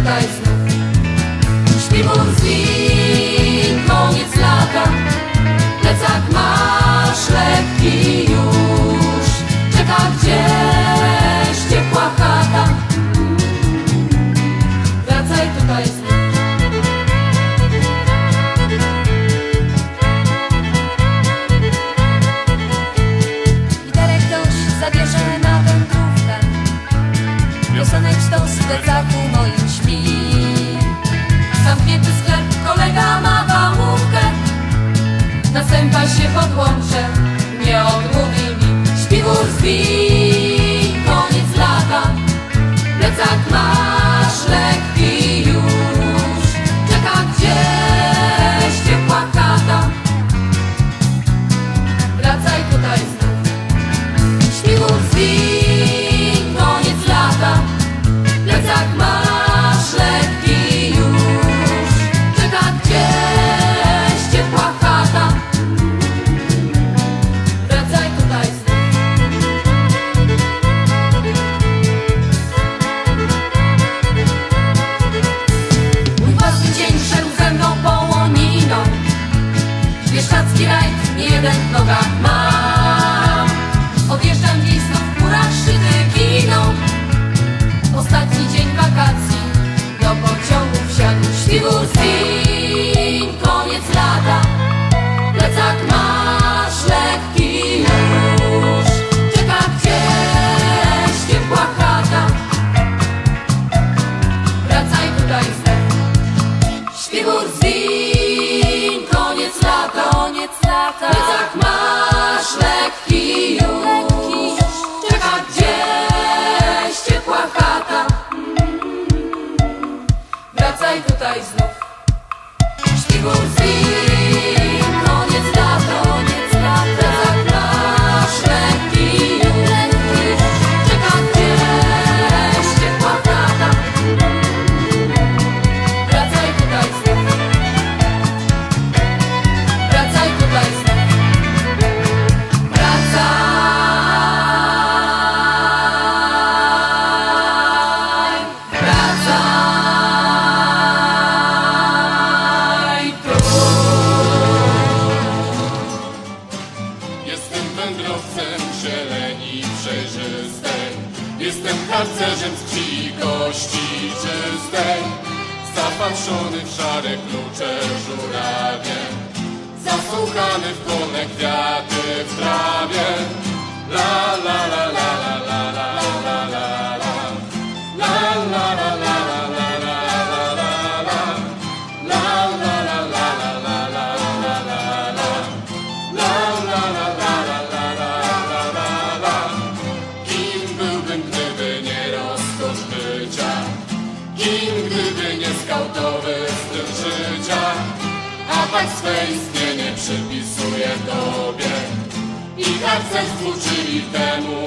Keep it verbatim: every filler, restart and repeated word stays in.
tutaj znów śpiwór z win, koniec lata. Plecak masz lekki już, czeka gdzieś ciepła chata. Wracaj tutaj znów. Gitarę ktoś zabierze na wędrówkę, piosenek sztos w plecaku moim śpi. Zamknięty sklep, kolega ma wałówkę, na sępa się podłączę, nie odmówi mi. Śpiwór z win, koniec lata. Plecak masz lekki już, czeka gdzieś ciepła chata. Wracaj tutaj znów. Śpiwór z win, koniec lata. Plecak masz lekki już, czeka gdzieś ciepła chata. Wracaj tutaj znów. Mój własny dzień szedł ze mną połoniną, bieszczadzki rajd nie jeden w nogach mam. Odjeżdżam dziś znów w górach szyty giną. Ostatni dzień wakacji, do pociągu wsiadł. Śpiwór z win, koniec lata. Plecak masz lekki już, czeka gdzieś ciepła chata. Wracaj tutaj znów. Śpiwór z win, koniec lata. Koniec lata. Plecak masz lekki już, czeka gdzieś ciepła chata. Wracaj tutaj znów. Śpiwór z win, koniec lata. Koniec lata. Plecak masz lekki już, czeka gdzieś ciepła chata. Wracaj tutaj znów. Wracaj tutaj znów. Wracaj. Wracaj tu. Jestem wędrowcem zieleni przejrzystej, jestem harcerzem z krwi i kości czystej, zapatrzony w szare klucze żurawie, zasłuchany w polne kwiaty w trawie. La la la la la la la la la la la la la la gdyby nie skautowy styl życia, a tak swe istnienie przypisuje tobie i harcerstwu, czyli temu